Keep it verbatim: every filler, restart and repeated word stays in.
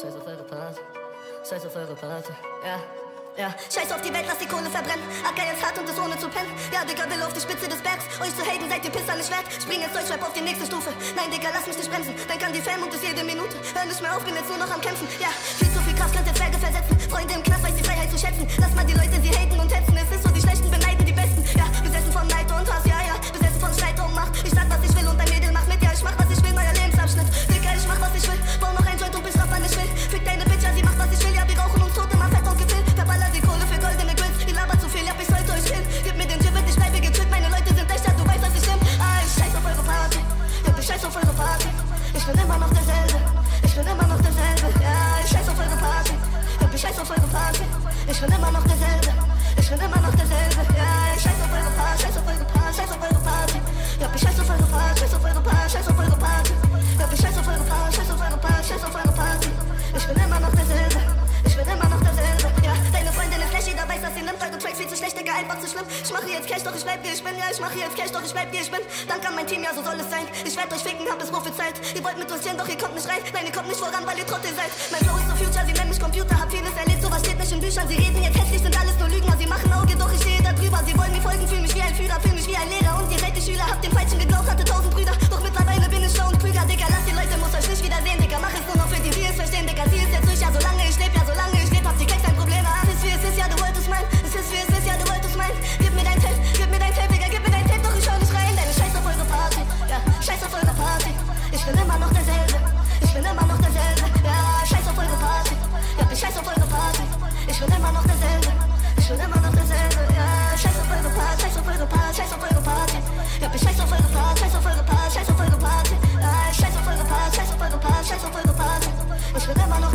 Scheiß auf eure Party, scheiß auf eure Party, ja. Ja, scheiß auf die Welt, lass die Kohle verbrennen. Acker jetzt hart und das ohne zu pennen. Ja, Digga, will auf die Spitze des Bergs. Euch zu haten, seid ihr Pisser nicht wert. Spring jetzt Deutschrap auf die nächste Stufe. Nein, Digga, lass mich nicht bremsen. Denk an die Fam und das jede Minute. Hör nicht mehr auf, bin jetzt nur noch am Kämpfen. Ja, viel zu viel Kraft, könnte Zwerge versetzen. Freunde im Knast, weiß die Freiheit zu schätzen. Lass mal die Leute, sie haten und hetzen. Es ist so, die Schlechten beneiden die Besten. Ja, besessen von Neid und Hass, ja, ja. Besessen von Streit und Macht. Ich sag, was ich will und dein Mädel macht mit. Ja, ich mach, was ich will, neuer Lebensabschnitt. Digga, ich mach, was ich will. Bau noch ein Joint und bis raff, wann ich will. Fick deine Bitch, ja, sie macht, was ich will. Ja, wir rauchen uns tot, immer fett und gefilmt. Verballer die Kohle für Gold. Ihr labert zu viel, ja, ich sollte euch hin. Gib mir den Tipp, ich bleibe getrillt. Meine Leute sind echt, ja, du weißt, was ich bin. Ah, ich scheiß auf eure Party. Ja, ich scheiß auf eure Party. Ich bin immer noch derselbe. Ich bin immer noch derselbe. Ja, ich scheiß auf eure Party. Ja, ich scheiß auf eure Party. Ich bin immer noch derselbe. Ich bin immer noch derselbe. Ja, ich scheiß auf eure Party. Scheiß auf eure Party. Scheiß auf eure Party. Ja, ich scheiß auf eure Party. Scheiß auf eure Party. Scheiß auf eure Party. Ja, ich scheiß auf eure Party. Scheiß auf eure Party. Scheiß auf eure Party. Ich bin immer noch derselbe. Ich bin immer noch derselbe. Ja, deine Freundin ist flashy, da weiß, dass sie nimmt. Eure Tracks viel zu schlecht, Digga, einfach zu schlimm. Ich mache jetzt Cash, doch ich bleib wie ich bin. Ja, ich mache jetzt Cash, doch ich bleib wie ich bin. Dank an mein Team, ja, so soll es sein. Ich werd euch ficken, hab es prophezeit. Ihr wollt mit uns chillen, doch ihr kommt nicht rein. Nein, ihr kommt nicht voran, weil ihr Trottel seid. Mein Flow ist so future, sie nennen mich Computer. Hab vieles erlebt, sowas steht nicht in Büchern. Sie reden jetzt hässlich, sind alles nur Lügen. Sie machen Auge, doch ich stehe da drüber. Sie wollen mir folgen, fühl mich wie ein Führer, fühl mich wie ein Lehrer. Und ihr seid die Schüler, habt den Falschen geglaubt, hatte tausend Brüder. Doch mittlerweile bin ich schlau und klüger, Digga. Lasst die Leute, muss euch nicht wiedersehen, Digga. Mach es nur noch für die, die es verstehen, Digga. Sie ist jetzt durch, ja, solange ich leb, ja, solange ich leb, habt ihr kein Problem. Ah, es ist wie es ist, ja, du wolltest mein. Es ist wie es ist, ja, du wolltest mein. Gib mir dein Tape, gib mir dein Tape, Digga, gib mir dein Tape, doch ich schau nicht rein. Denn ich scheiß auf eure Party, ja, scheiß auf eure Party. Ich bin immer noch derselbe, ich bin immer noch derselbe. Ja, scheiß auf eure Party, ja, ich scheiß auf eure Party. Ich bin immer noch derselbe, ich bin immer noch derselbe. Ja, scheiß auf eure Party, scheiß auf eure Party, scheiß auf eure Party. Ja, ich scheiß auf eure Party, scheiß auf eure Party, scheiß auf eure Party. Ja, scheiß auf eure Party, scheiß auf eure Party, scheiß auf eure Party. Ich bin immer noch